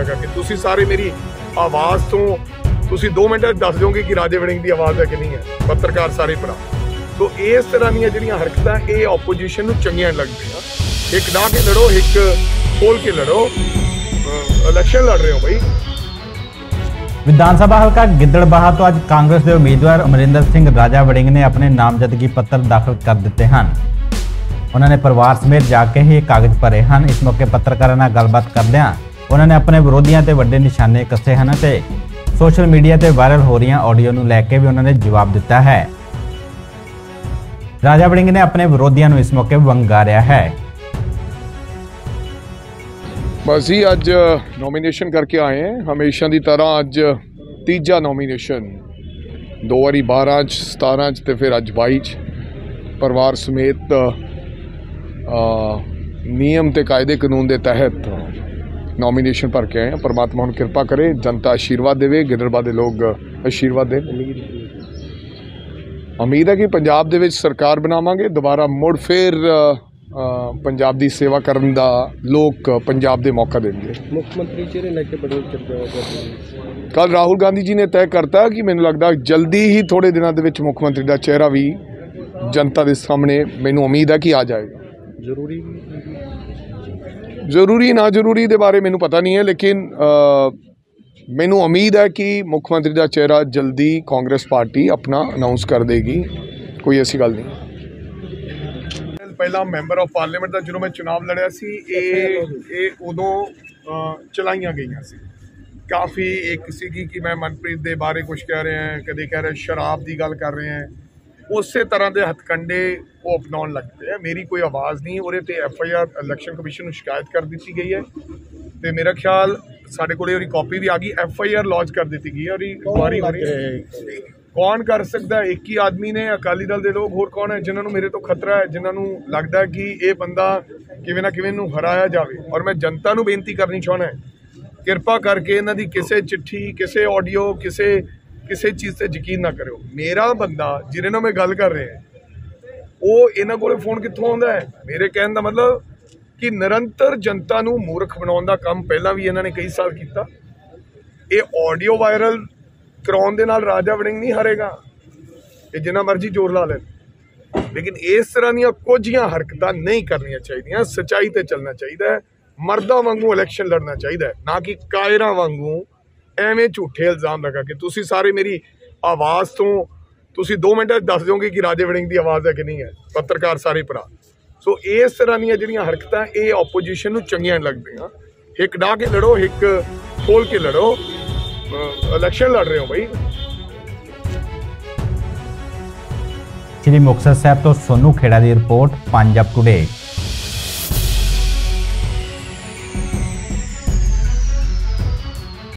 लगा कि तुसी सारे मेरी आवाज़ तो तुसी 2 मिनट दस दोगे कि राजे वड़िंग की आवाज़ है कि नहीं है, पत्रकार सारे भरा। तो इस तरह दी जिहड़ियां हरकतां ये ओपोजिशन नूं चंगियां लगदियां। एक डाह के लड़ो, एक खोल के लड़ो, इलैक्शन लड़ रहे हो भाई। विधानसभा हल्का गिद्दड़बाहा तो अज कांग्रेस के उम्मीदवार अमरिंदर सिंह राजा वड़िंग ने अपने नामजदगी पत्र दाखिल कर दिते हैं। उन्होंने परिवार समेत जाके ही कागज भरे हैं। इस मौके पत्रकारों नाल गलबात करदिआं उन्होंने अपने विरोधियों ते वड्डे निशाने कसे हैं ते सोशल मीडिया ते वायरल हो रही ऑडियो नूं लैके भी उन्होंने जवाब दिता है। राजा वड़िंग ने अपने विरोधियों नूं इस मौके वंगारिया है। बस ही अज नॉमीनेशन करके आए हैं। हमेशा की तरह अज तीजा नॉमीनेशन, 2 बारी 12 17 तो फिर अज 22 परिवार समेत नियम ते कायदे कानून के तहत नॉमीनेशन भर के आए हैं। परमात्मा उन्हें कृपा करे, जनता आशीर्वाद देवे, गिद्दड़बाहा दे लोग आशीर्वाद दें। उम्मीद है कि पंजाब दे विच सरकार बनावांगे, दोबारा मुड़ फिर पंजाब की सेवा करने का लोग पंजाब के मौका देंगे। मुख्यमंत्री चेहरे लेके बड़ी चर्चा कल राहुल गांधी जी ने तय करता कि मैनूं लगदा जल्दी ही थोड़े दिनों के मुख्यमंत्री का चेहरा भी जनता के सामने मैनूं उम्मीद है कि आ जाएगा। जरूरी ना जरूरी के बारे मैनूं पता नहीं है, लेकिन मैनूं उम्मीद है कि मुख्यमंत्री का चेहरा जल्दी कांग्रेस पार्टी अपना अनाउंस कर देगी। कोई ऐसी गल नहीं। पहला मैंबर ऑफ पार्लीमेंट का जो मैं चुनाव लड़िया सी उदों चलाइया गई सी। काफ़ी एक सी कि मैं मनप्रीत के बारे कुछ कह रहे हैं, कदे कह रहे शराब की गल कर रहे हैं, उस तरह के हथकंडे वो अपना लगते हैं। मेरी कोई आवाज़ नहीं, और FIR इलैक्शन कमीशन को शिकायत कर दी गई है। तो मेरा ख्याल साढ़े को कॉपी भी आ गई, FIR लॉन्च कर दी गई है। और इंक्वायरी हो रही है कौन कर सकता है। एक ही आदमी ने, अकाली दल के लोग होर कौन है जिन्होंने मेरे तो खतरा है, जिन्होंने लगता है कि ये बंदा किवें ना किवें नूं हराया जाए। और मैं जनता नूं बेनती करनी चाहना है, कृपा करके इन्हां दी किसी चिट्ठी, किसी ऑडियो, किसी चीज़ से यकीन ना करो। मेरा बंदा जिन्हें ना मैं गल कर रहे हैं वो इन्हां कोले फोन कित्थों आउंदा है। मेरे कहने का मतलब कि निरंतर जनता नूं मूर्ख बनाउण दा काम पहलां भी इन्हां ने कई साल किया। ये ऑडियो वायरल कराउण दे नाल राजा वड़िंग नहीं हारेगा, ये जिन्ना मर्जी जोर ला लें। लेकिन इस तरह दी कुछ हरकतां नहीं करनियां चाहिए। सच्चाई ते चलना चाहिए, मर्दा वांगू इलैक्शन लड़ना चाहिए, ना कि कायरा वांगू एवें झूठे इल्जाम लगा के तुसी सारे मेरी आवाज़ तो तुसी 2 मिनट दस दोगे कि राजे वड़िंग की आवाज़ है कि नहीं है, पत्रकार सारे भरा। सो इस तरह दी जिहड़ियां हरकतां ये ओपोजिशन नूं चंगियां लगदियां। एक डाह के लड़ो, एक खोल के लड़ो, इलैक्शन लड़ रहे हो भाई। श्री मुक्तसर साहब तो सोनू खेड़ा की रिपोर्ट, पंजाब टुडे।